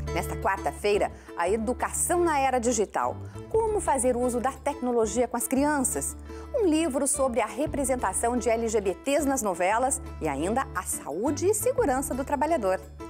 Nesta quarta-feira, a educação na era digital. Como fazer uso da tecnologia com as crianças. Um livro sobre a representação de LGBTs nas novelas e ainda a saúde e segurança do trabalhador.